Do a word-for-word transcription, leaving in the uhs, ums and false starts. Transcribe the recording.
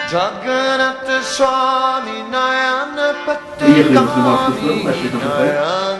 Jagannatha Swami Nayan Приехали в Мусульманскую страну, Patikami нашли там